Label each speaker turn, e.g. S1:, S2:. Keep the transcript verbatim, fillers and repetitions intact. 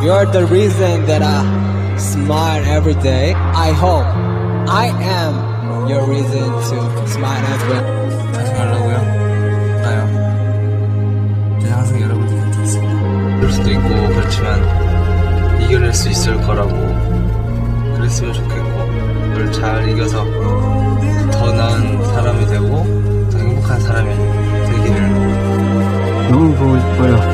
S1: You're the reason that I smile every day. I hope I am your reason to smile as well.
S2: 하지 말라고요? 나요. 저는 항상 여러분들 곁에 있습니다. 그럴 수도 있고 그렇지만 이겨낼 수 있을 거라고 그랬으면 좋겠고 그걸 잘 이겨서 더 나은 사람이 되고 더 행복한 사람이 되기를
S3: 너무 보고 싶어요.